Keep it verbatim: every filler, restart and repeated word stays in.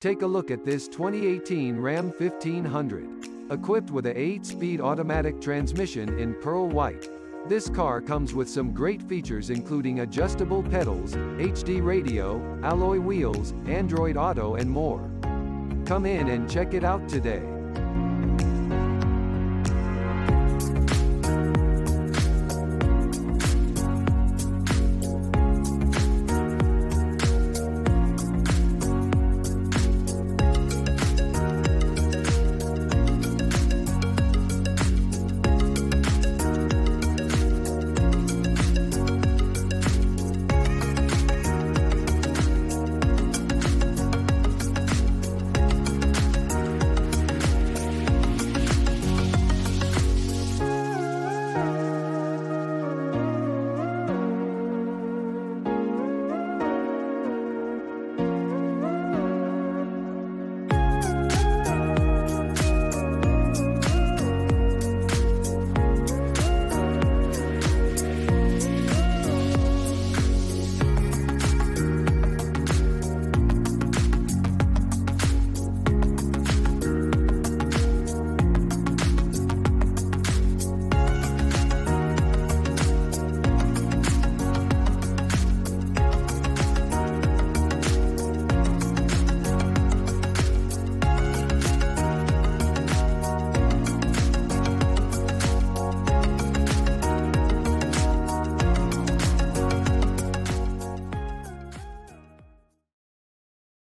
Take a look at this twenty eighteen Ram fifteen hundred. Equipped with a eight-speed automatic transmission in pearl white. This car comes with some great features including adjustable pedals, H D radio, alloy wheels, Android Auto and more. Come in and check it out today.